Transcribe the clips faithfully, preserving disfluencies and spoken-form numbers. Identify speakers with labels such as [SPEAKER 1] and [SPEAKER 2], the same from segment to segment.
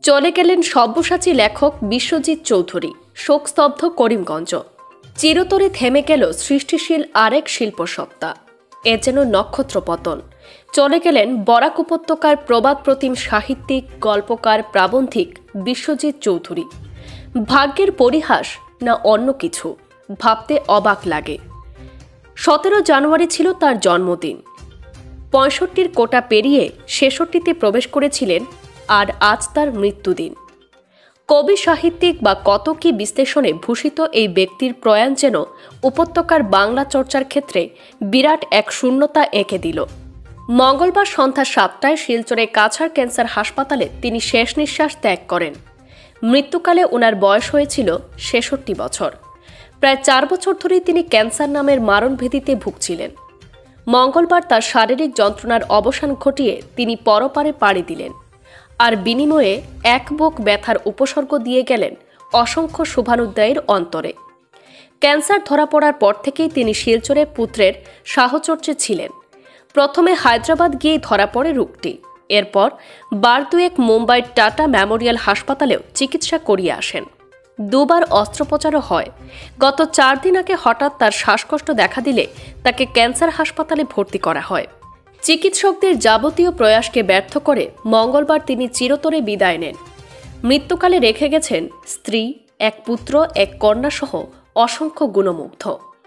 [SPEAKER 1] চলে গেলেন সব্যসাচী লেখক বিশ্বজিৎ চৌধুরী। শোকস্তব্ধ করিমগঞ্জ। চিরতরে থেমে গেল সৃষ্টিশীল আরেক শিল্পসত্তা। এ যেন নক্ষত্র পতন। চলে গেলেন বরাক উপত্যকার প্রবাদ প্রতিম সাহিত্যিক, গল্পকার, প্রাবন্ধিক বিশ্বজিৎ চৌধুরী। ভাগ্যের পরিহাস না অন্য কিছু, ভাবতে অবাক লাগে। সতেরো জানুয়ারি ছিল তার জন্মদিন। পঁয়ষট্টির কোটা পেরিয়ে ছেষট্টিতে প্রবেশ করেছিলেন, আর আজ তার মৃত্যুদিন। কবি, সাহিত্যিক বা কত কি বিশ্লেষণে ভূষিত এই ব্যক্তির প্রয়াণ যেন উপত্যকার বাংলা চর্চার ক্ষেত্রে বিরাট এক শূন্যতা এঁকে দিল। মঙ্গলবার সন্ধ্যা সাতটায় শিলচরে কাছাড় ক্যান্সার হাসপাতালে তিনি শেষ নিঃশ্বাস ত্যাগ করেন। মৃত্যুকালে ওনার বয়স হয়েছিল ছেষট্টি বছর। প্রায় চার বছর ধরেই তিনি ক্যান্সার নামের মারণভেদিতে ভুগছিলেন। মঙ্গলবার তার শারীরিক যন্ত্রণার অবসান ঘটিয়ে তিনি পরপারে পাড়ি দিলেন, আর বিনিময়ে এক বুক ব্যথার উপসর্গ দিয়ে গেলেন অসংখ্য শুভানুদ্দায়ীর অন্তরে। ক্যান্সার ধরা পড়ার পর থেকেই তিনি শিলচরে পুত্রের সাহচর্যে ছিলেন। প্রথমে হায়দ্রাবাদ গিয়েই ধরা পড়ে রোগটি। এরপর বার দুয়েক মুম্বাইয়ের টাটা মেমোরিয়াল হাসপাতালেও চিকিৎসা করিয়ে আসেন। দুবার অস্ত্রোপচারও হয়। গত চার দিন আগে হঠাৎ তার শ্বাসকষ্ট দেখা দিলে তাকে ক্যান্সার হাসপাতালে ভর্তি করা হয়। চিকিৎসকদের যাবতীয় প্রয়াসকে ব্যর্থ করে মঙ্গলবার তিনি চিরতরে বিদায় নেন। মৃত্যুকালে রেখে গেছেন স্ত্রী, এক পুত্র, এক কন্যাসহ অসংখ্য গুণমুগ্ধ।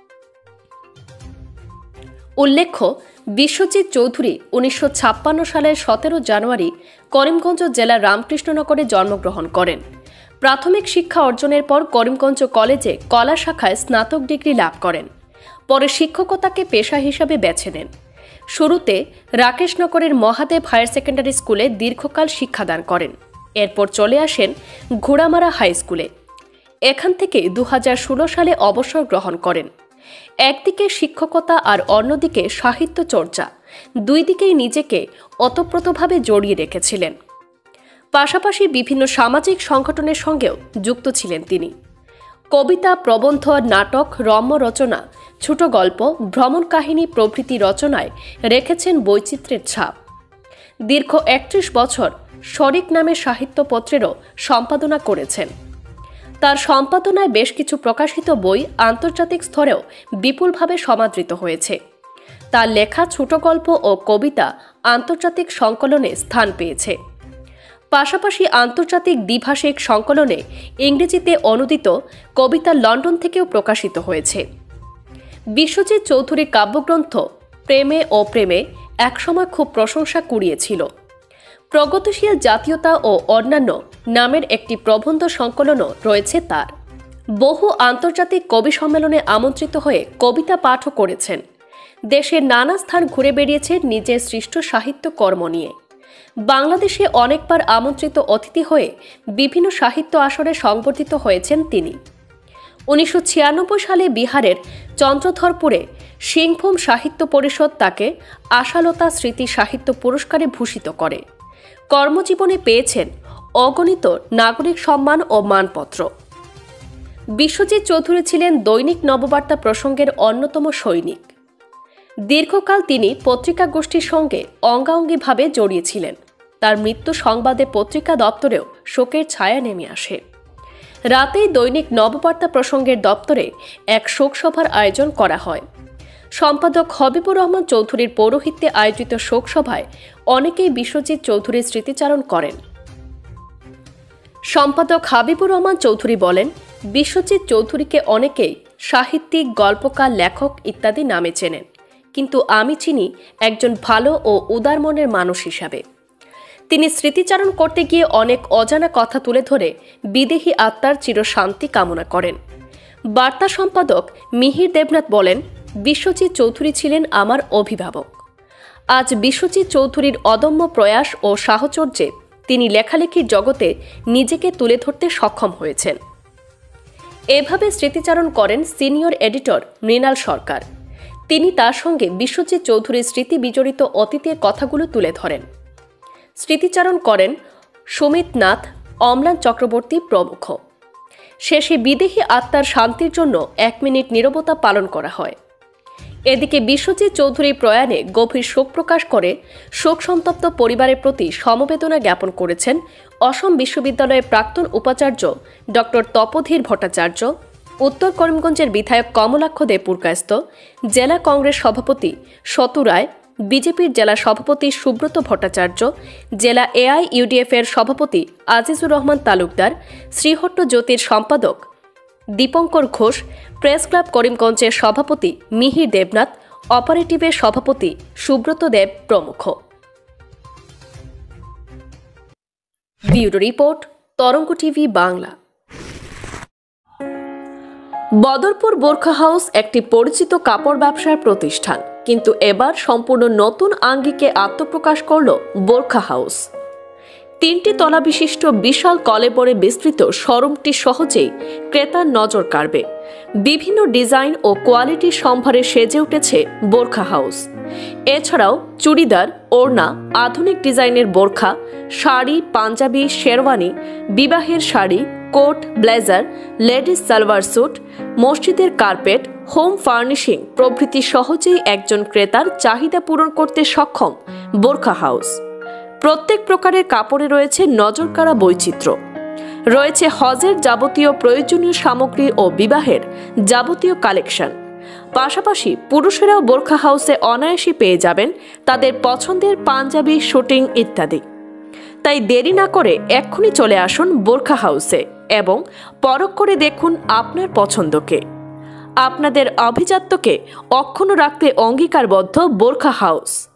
[SPEAKER 1] উল্লেখ্য, বিশ্বজিৎ চৌধুরী উনিশশো ছাপ্পান্ন সালের সতেরো জানুয়ারি করিমগঞ্জ জেলার রামকৃষ্ণনগরে জন্মগ্রহণ করেন। প্রাথমিক শিক্ষা অর্জনের পর করিমগঞ্জ কলেজে কলা শাখায় স্নাতক ডিগ্রি লাভ করেন। পরে শিক্ষকতাকে পেশা হিসাবে বেছে নেন। শুরুতে রাকেশনগরের মহাদেব হায়ার সেকেন্ডারি স্কুলে দীর্ঘকাল শিক্ষাদান করেন। এরপর চলে আসেন ঘোড়ামারা হাই স্কুলে। এখান থেকে দু হাজার ষোলো সালে অবসর গ্রহণ করেন। একদিকে শিক্ষকতা আর অন্যদিকে সাহিত্য চর্চা, দুই দিকেই নিজেকে ওতপ্রোতভাবে জড়িয়ে রেখেছিলেন। পাশাপাশি বিভিন্ন সামাজিক সংগঠনের সঙ্গেও যুক্ত ছিলেন তিনি। কবিতা, প্রবন্ধ, নাটক, রম্য রচনা, ছোট গল্প, ভ্রমণ কাহিনী প্রভৃতি রচনায় রেখেছেন বৈচিত্র্যের ছাপ। দীর্ঘ একত্রিশ বছর শরিক নামে সাহিত্যপত্রেরও সম্পাদনা করেছেন। তার সম্পাদনায় বেশ কিছু প্রকাশিত বই আন্তর্জাতিক স্তরেও বিপুলভাবে সমাদৃত হয়েছে। তার লেখা ছোট গল্প ও কবিতা আন্তর্জাতিক সংকলনে স্থান পেয়েছে। পাশাপাশি আন্তর্জাতিক দ্বিভাষিক সংকলনে ইংরেজিতে অনুদিত কবিতা লন্ডন থেকেও প্রকাশিত হয়েছে। বিশ্বজিৎ চৌধুরীর কাব্যগ্রন্থ প্রেমে ও প্রেমে একসময় খুব প্রশংসা কুড়িয়েছিল। প্রগতিশীল জাতীয়তা ও অন্যান্য নামের একটি প্রবন্ধ সংকলনও রয়েছে তার। বহু আন্তর্জাতিক কবি সম্মেলনে আমন্ত্রিত হয়ে কবিতা পাঠও করেছেন। দেশের নানা স্থান ঘুরে বেরিয়েছেন নিজের সৃষ্ট সাহিত্য কর্ম নিয়ে। বাংলাদেশে অনেকবার আমন্ত্রিত অতিথি হয়ে বিভিন্ন সাহিত্য আসরে সংবর্ধিত হয়েছেন তিনি। উনিশশো ছিয়ানব্বই সালে বিহারের চন্দ্রধরপুরে সিংভূম সাহিত্য পরিষদ তাকে আশালতা স্মৃতি সাহিত্য পুরস্কারে ভূষিত করে। কর্মজীবনে পেয়েছেন অগণিত নাগরিক সম্মান ও মানপত্র। বিশ্বজিৎ চৌধুরী ছিলেন দৈনিক নববার্তা প্রসঙ্গের অন্যতম সৈনিক। দীর্ঘকাল তিনি পত্রিকা গোষ্ঠীর সঙ্গে অঙ্গাঙ্গিভাবে জড়িয়েছিলেন। তার মৃত্যু সংবাদে পত্রিকা দপ্তরেও শোকের ছায়া নেমে আসে। রাতেই দৈনিক নববার্তা প্রসঙ্গের দপ্তরে এক শোকসভার আয়োজন করা হয়। সম্পাদক হবিবুর রহমান চৌধুরীর পৌরোহিত্যে আয়োজিত শোকসভায় অনেকেই বিশ্বজিৎ চৌধুরীর স্মৃতিচারণ করেন। সম্পাদক হাবিবুর রহমান চৌধুরী বলেন, বিশ্বজিৎ চৌধুরীকে অনেকেই সাহিত্যিক, গল্পকার, লেখক ইত্যাদি নামে চেনেন, কিন্তু আমি চিনি একজন ভালো ও উদার মনের মানুষ হিসাবে। তিনি স্মৃতিচারণ করতে গিয়ে অনেক অজানা কথা তুলে ধরে বিদেহী আত্মার চিরশান্তি কামনা করেন। বার্তা সম্পাদক মিহির দেবনাথ বলেন, বিশ্বজিৎ চৌধুরী ছিলেন আমার অভিভাবক। আজ বিশ্বজিৎ চৌধুরীর অদম্য প্রয়াস ও সাহচর্যে তিনি লেখালেখির জগতে নিজেকে তুলে ধরতে সক্ষম হয়েছেন। এভাবে স্মৃতিচারণ করেন সিনিয়র এডিটর মৃণাল সরকার। তিনি তার সঙ্গে বিশ্বজিৎ চৌধুরীর স্মৃতি বিজড়িত অতীতের কথাগুলো তুলে ধরেন। স্মৃতিচারণ করেন সুমিত নাথ, অম্লান চক্রবর্তী প্রমুখ। শেষে বিদেহী আত্মার শান্তির জন্য এক মিনিট নীরবতা পালন করা হয়। এদিকে বিশ্বজিৎ চৌধুরীর প্রয়াণে গভীর শোক প্রকাশ করে শোক সন্তপ্ত পরিবারের প্রতি সমবেদনা জ্ঞাপন করেছেন অসম বিশ্ববিদ্যালয়ের প্রাক্তন উপাচার্য ডক্টর তপোধীর ভট্টাচার্য, উত্তর করিমগঞ্জের বিধায়ক কমলাক্ষ দে পুরকায়স্থ, জেলা কংগ্রেস সভাপতি শতু রায়, বিজেপির জেলা সভাপতি সুব্রত ভট্টাচার্য, জেলা এআইইউডিএফ এর সভাপতি আজিজুর রহমান তালুকদার, শ্রীহট্ট জ্যোতির সম্পাদক দীপঙ্কর ঘোষ, প্রেস ক্লাব করিমগঞ্জের সভাপতি মিহির দেবনাথ, অপারেটিভের সভাপতি সুব্রত দেব প্রমুখ। Bureau report, Tarang TV Bangla. Badarpur Borkha house একটি পরিচিত কাপড় ব্যবসার প্রতিষ্ঠান, কিন্তু এবার সম্পূর্ণ নতুন আঙ্গিকে আত্মপ্রকাশ করল বোরখা হাউস। তিনটি তলা বিশিষ্ট বিশাল কলেবরে বিস্তৃত শোরুমটি সহজেই ক্রেতার নজর কাড়বে। বিভিন্ন ডিজাইন ও কোয়ালিটির সম্ভারে সেজে উঠেছে বোরখা হাউস। এছাড়াও চুড়িদার, ওড়না, আধুনিক ডিজাইনের বোরখা, শাড়ি, পাঞ্জাবি, শেরওয়ানি, বিবাহের sari, coat, blazer, ladies salwar suit, মসজিদের কার্পেট, হোম ফার্নিশিং প্রভৃতি সহজেই একজন ক্রেতার চাহিদা পূরণ করতে সক্ষম বোরখা হাউস। প্রত্যেক প্রকারের কাপড়ে রয়েছে নজরকাড়া বৈচিত্র্য। রয়েছে হজের যাবতীয় প্রয়োজনীয় সামগ্রী ও বিবাহের যাবতীয় কালেকশন। পাশাপাশি পুরুষেরাও বোরখা হাউসে অনায়াসে পেয়ে যাবেন তাদের পছন্দের পাঞ্জাবি, শুটিং ইত্যাদি। তাই দেরি না করে এক্ষুনি চলে আসুন বোরখা হাউসে এবং পরখ করে দেখুন আপনার পছন্দকে। আপনাদের আভিজাত্যকে অক্ষুণ্ণ রাখতে অঙ্গীকারবদ্ধ বোরখা হাউস।